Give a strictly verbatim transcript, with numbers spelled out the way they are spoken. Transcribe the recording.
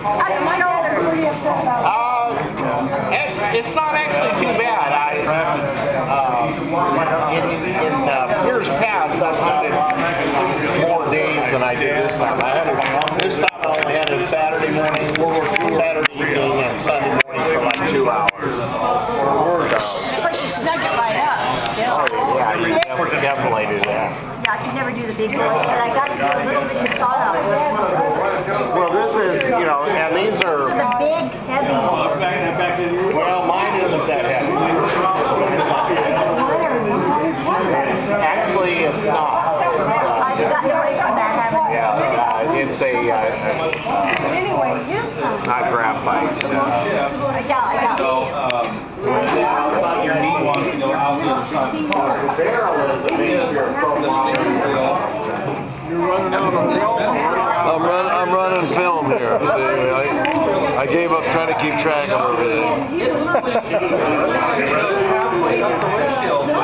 Uh, it's, it's not actually too bad. I, uh, in in uh, years past, I've done it more days than I did this time. I had it, this time I only had it Saturday morning, Saturday evening, and Sunday morning for like two hours. Of course, you snug it right up still. Oh, yeah, you definitely, definitely do that. Yeah, I could never do the big ones, but I got to do a little bit of sawdust. Well, this is, you know, and these are... The big, heavy. Well, mine isn't that heavy. It's, actually, it's not. It's, uh, I've gotten away from that, haven't you? yeah, uh, it's a... Uh, uh, not graphite. Uh, Yeah, yeah. so, um, your knee wants to go out the other side. The barrel is a major profile. You're running out on film? I'm, run, I'm running film here. See, I, I gave up trying to keep track of everything.